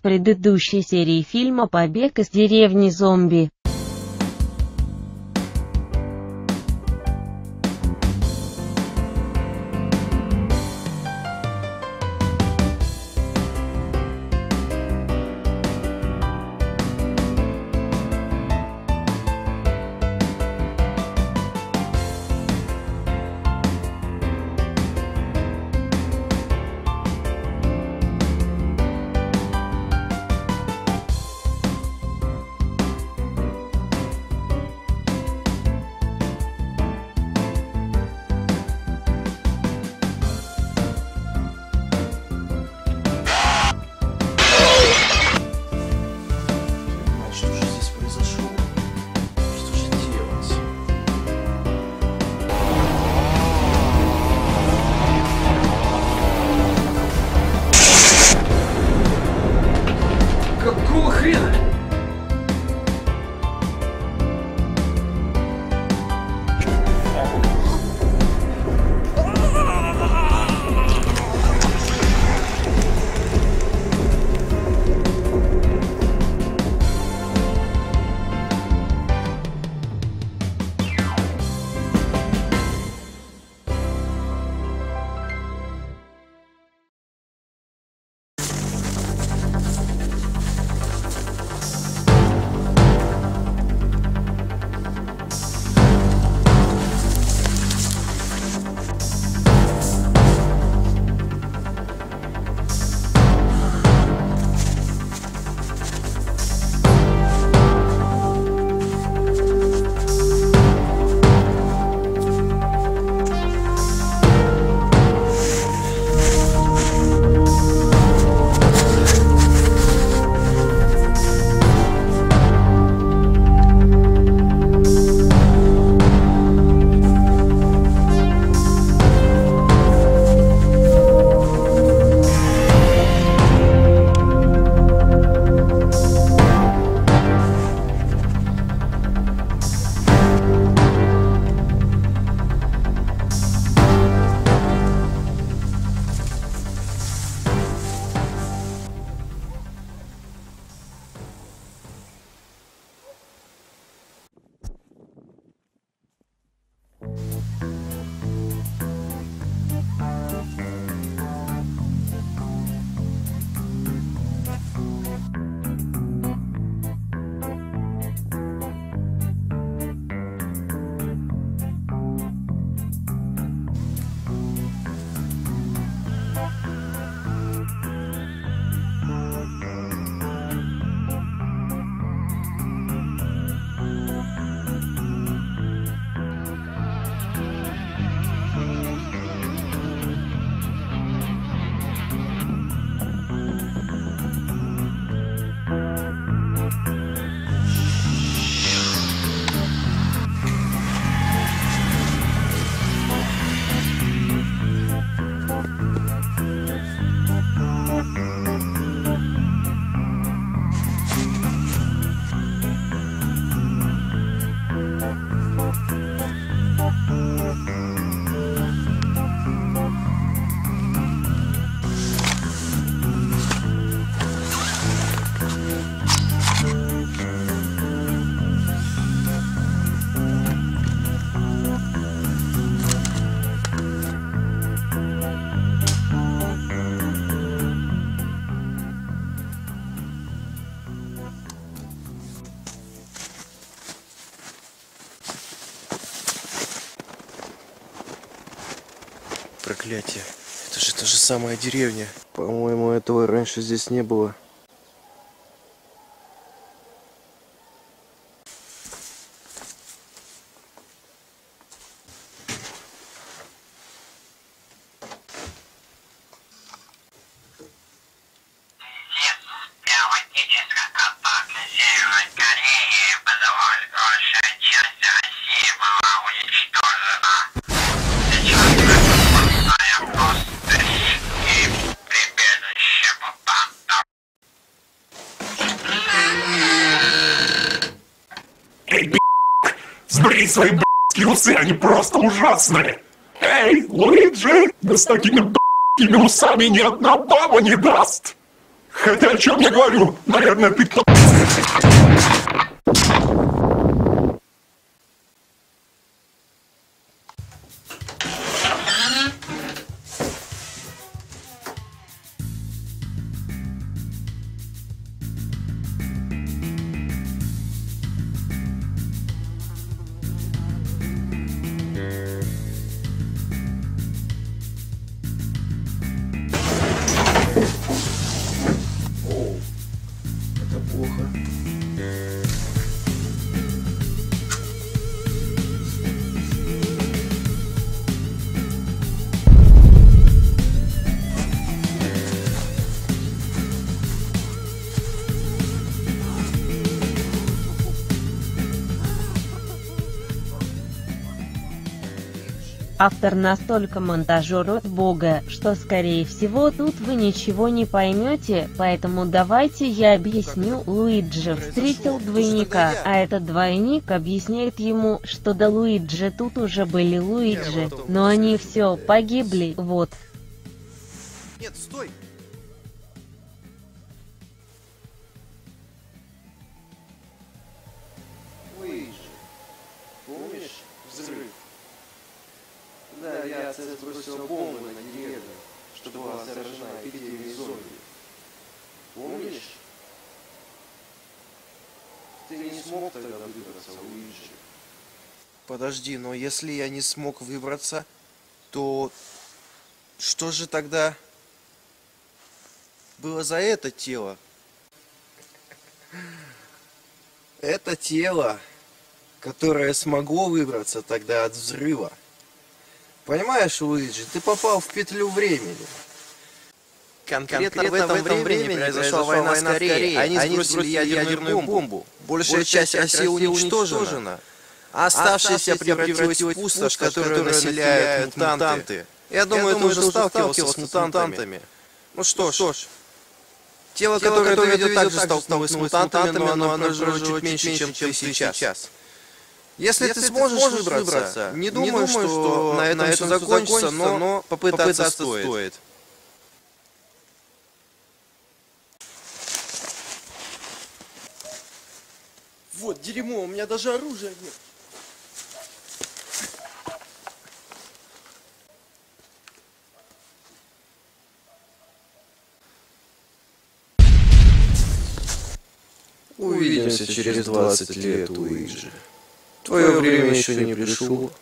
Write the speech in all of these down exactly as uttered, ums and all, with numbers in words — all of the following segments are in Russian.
предыдущей серии фильма «Побег из деревни зомби». Какого хрена? Проклятие. Это же та же самая деревня. По-моему, этого раньше здесь не было. Сбрей свои б***ские усы, они просто ужасные! Эй, Луиджи, да с такими б***скими усами ни одна баба не даст! Хотя о чем я говорю? Наверное, ты кто... Это плохо. Автор настолько монтажер от бога, что скорее всего тут вы ничего не поймете, поэтому давайте я объясню. Луиджи встретил двойника, а этот двойник объясняет ему, что до Луиджи тут уже были Луиджи, но они все погибли, вот. Нет, стой! Луиджи, помнишь взрыв? Да, авиация сбросила бомбу на деревню, что была заражена эпидемией зомби. Помнишь? Ты не смог тогда выбраться, Луиджи. Подожди, но если я не смог выбраться, то что же тогда было за это тело? Это тело, которое смогло выбраться тогда от взрыва. Понимаешь, Луиджи, ты попал в петлю времени. Конкретно, Конкретно в этом, в этом времени произошла война с Кореей. Они, Они сбросили ядерную, ядерную бомбу. бомбу. Большая, Большая часть России уничтожена. А оставшаяся превратилась в пустошь, которую населяют мутанты. Я думаю, ты уже сталкивался с мутантами. Ну что ж, тело, которое ты видел, также столкнулось с мутантами, но оно проживет чуть меньше, чем ты сейчас. Если, Если ты сможешь, сможешь выбраться, выбраться, не думаю, не думаю что, что на этом, на этом все закончится, но, но попытаться, попытаться стоит. стоит. Вот дерьмо, у меня даже оружия нет. Увидимся через двадцать лет, Луиджи. Твое время еще не пришло.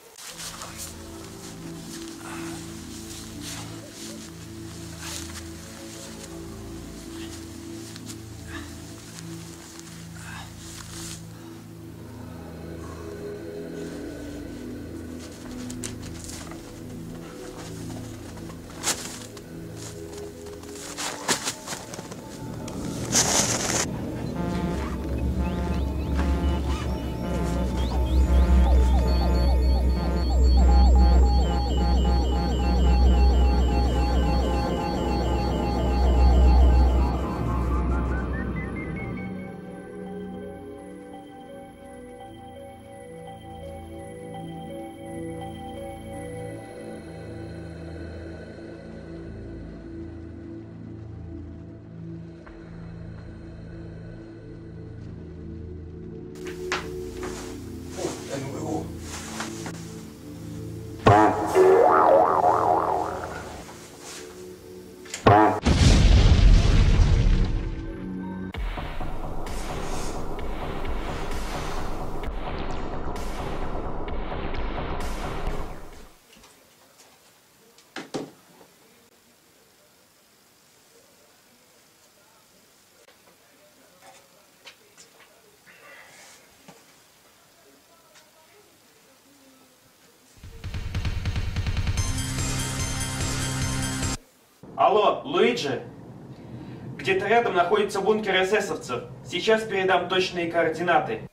Алло, Луиджи? Где-то рядом находится бункер эсэсовцев. Сейчас передам точные координаты.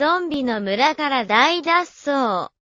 ゾンビの村から大脱走。